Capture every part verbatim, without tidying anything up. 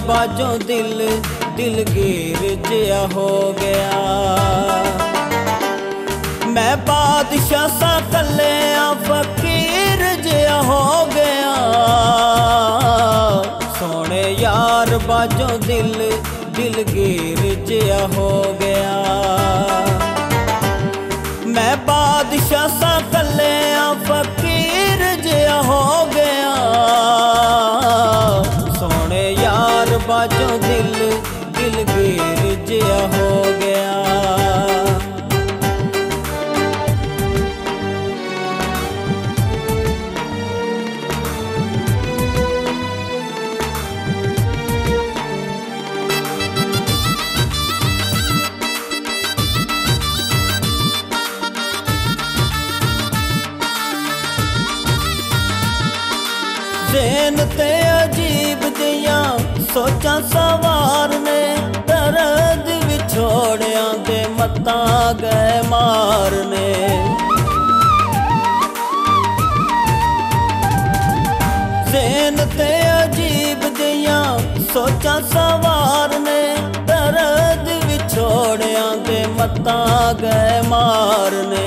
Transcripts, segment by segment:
बाजों दिल दिलगीर जिया हो गया। मैं बादशाह सा कल्लिया फकीर जिया हो गया। सोने यार बाजों दिल दिलगीर जिया हो गया। मैं बादशाह सा कल्लिया फकीर जिया हो गया। सोने यार बाजों दिल दिलगीर जिया हो गया। ज़हन ते अजीब दिया सोचा सवार ने दर्द विछोड़िया दे मत्ता गए मारने। ज़हन ते अजीब दिया सोचा सवार ने दर्द विछोड़िया दे मत्ता गए मारने।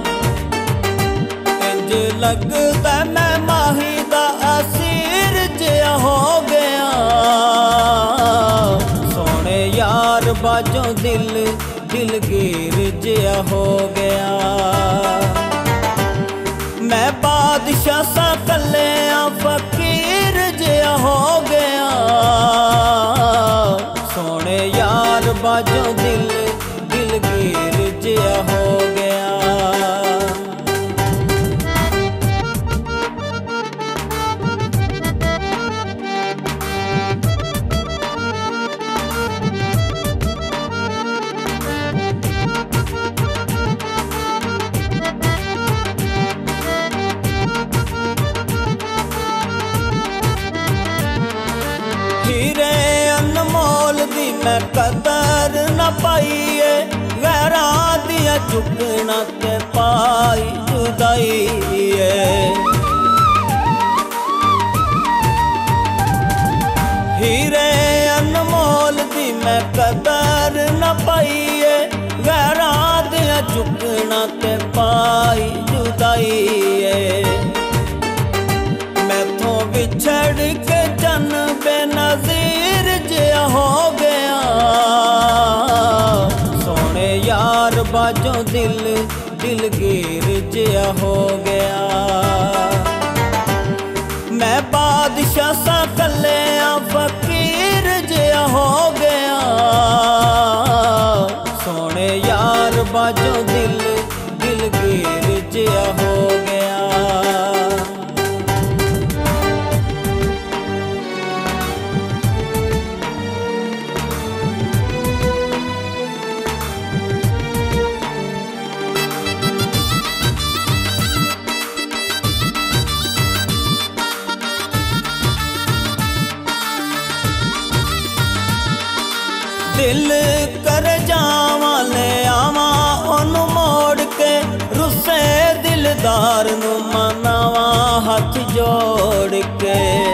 इंज लगदा मैं माही दा असीर जिया हो गया। सोने यार बाजों दिल दिलगीर जिया हो गया। मैं बादशाह सा कल्लिया फकीर जिया हो गया। सोने यार बाजों दिल दिलगीर जिया हो गया। हीरे अनमोल दी मैं कदर न पाईए। गैरा दिया चुकना ते पाई जुदाई है। हीरे अनमोल दी मैं कदर न पाईए। गैरा दिया चुकना ते पाई जुदाई है। मैथों बिछड़ के जन बेनज़ीर जिया हो गया। सोने यार बाजों दिल दिलगीर जिया हो गया। मैं बादशाह सा कल्लिया फकीर जिया हो गया। सोने यार बाजों दिल दिलगीर जिया हो गया। दिल कर जावा ले आवा ओनू मोड़ के। रुसे दिलदार नू मनावा हाथ जोड़ के।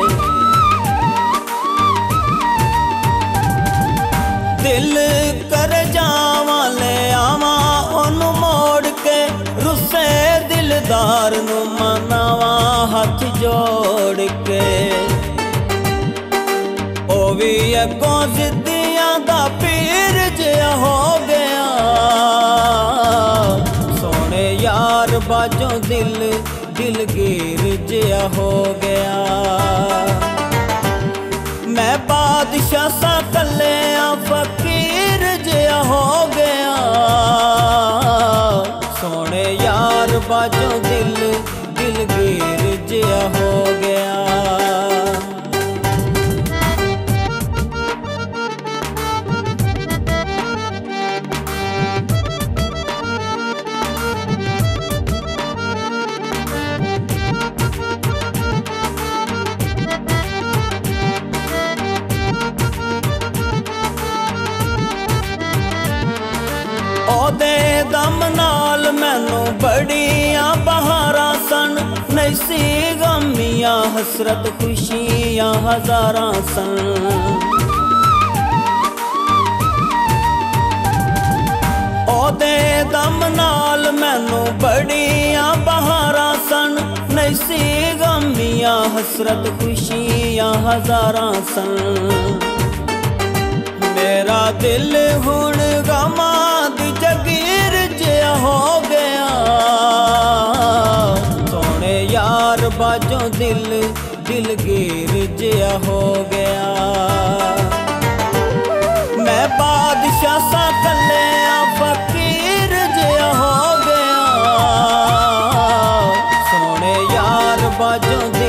दिल कर जावा ले आवा ओनू मोड़ के। रुसे दिलदार नू मनावा हाथ जोड़ के। ओ भी अगों जिद्दियां दा पीर जिया हो गया। सोने यार बाजों दिल दिलगीर जिया हो गया। मैं बादशाह सा कल्लिया फकीर जिया हो गया। सोने यार बाजों दिल दिलगीर जिया हो गया। ओदे दम नाल मैनू बड़ियां बहारां सन। नहीं सी गमियां हसरत खुशियां हजारां सन। ओदे दम नाल मैनू बड़ियां बहारां सन, नहीं सी गमियां हसरत खुशियां हजारां सन। मेरा दिल हुण गमां दी जगीर जिहा हो गया, सोने यार बाजों दिल दिलगीर जिहा हो गया। मैं बादशाह सा कल्लिया फकीर जिहा हो गया, सोने यार बाजों